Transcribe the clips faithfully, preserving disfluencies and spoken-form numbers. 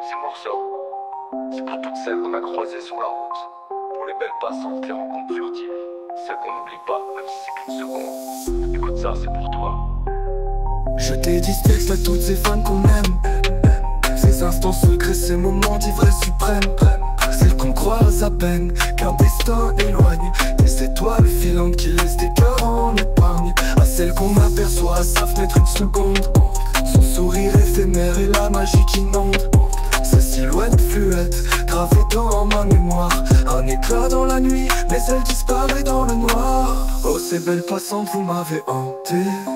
Ces morceaux, c'est pour toutes celles qu'on a croisées sur la route, pour les belles passantes, les rencontres furtives, celles qu'on n'oublie pas, même si c'est qu'une seconde. Écoute ça, c'est pour toi. Je dédie ce texte à toutes ces fans qu'on aime, ces instants secrets, ces moments d'ivresse suprême, celles qu'on croise à peine, qu'un destin éloigne, des étoiles filantes qui laissent des cœurs en épargne, à celles qu'on aperçoit à sa fenêtre une seconde, son sourire éphémère et la magie qui inonde, sa silhouette fluette, gravée dans ma mémoire, un éclat dans la nuit, mais elle disparaît dans le noir. Oh ces belles passantes, vous m'avez hanté,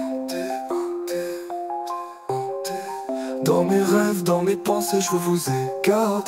dans mes rêves, dans mes pensées, je vous ai gardé.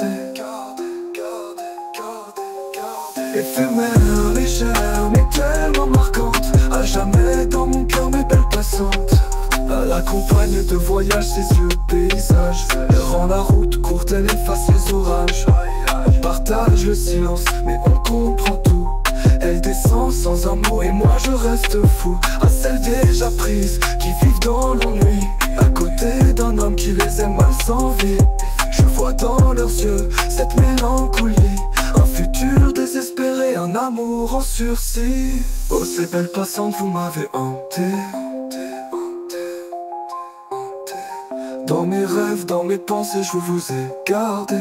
Éphémère, légère, mais tellement marquante, à jamais dans mon cœur, mes belles passantes. Elle accompagne de voyage ses yeux paysages, elle rend la route courte, elle efface les orages. On partage le silence, mais on comprend tout. Elle descend sans un mot et moi je reste fou. À celles déjà prises, qui vivent dans l'ennui, à côté d'un homme qui les aime mal sans vie. Je vois dans leurs yeux cette mélancolie, un futur désespéré, un amour en sursis. Oh ces belles passantes, vous m'avez hanté, dans mes rêves, dans mes pensées, je vous ai gardé.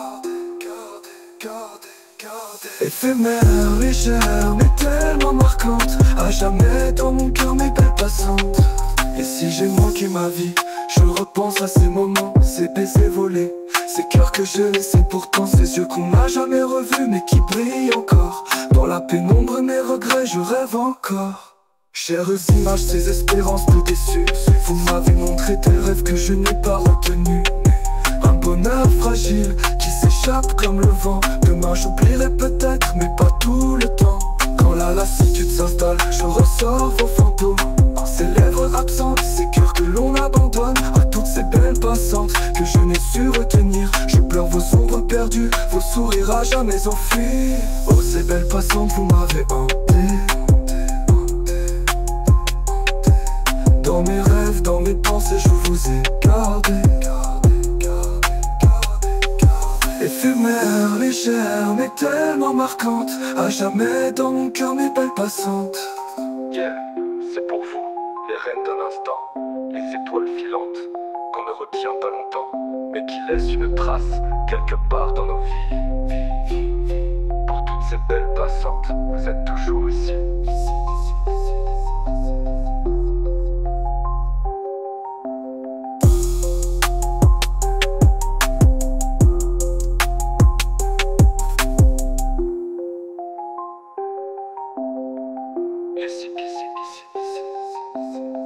Éphémère, légère, mais tellement marquante, à jamais dans mon cœur, mes belles passantes. Et si j'ai manqué ma vie, je repense à ces moments, ces baisers volés, ces cœurs que je laissais, pourtant ces yeux qu'on n'a jamais revus, mais qui brillent encore. Dans la pénombre, mes regrets, je rêve encore. Chères images, ces espérances peu déçues, vous m'avez montré des rêves que je n'ai pas retenus. Un bonheur fragile qui s'échappe comme le vent. Demain j'oublierai peut-être, mais pas tout le temps. Quand la lassitude s'installe, je ressors vos fantômes, ces lèvres absentes, ces cœurs que l'on abandonne. À toutes ces belles passantes que je n'ai su retenir, je pleure vos ombres perdues, vos sourires à jamais enfuis. Oh ces belles passantes, vous m'avez hanté, dans mes rêves, dans mes pensées, je vous ai gardé. Éphémère, légère, mais tellement marquante, à jamais dans mon cœur, mes belles passantes. Yeah, c'est pour vous, les reines d'un instant, les étoiles filantes, qu'on ne retient pas longtemps, mais qui laissent une trace quelque part dans nos vies. Pour toutes ces belles passantes, vous êtes toujours ici. Ici, ici, ici, ici, ici.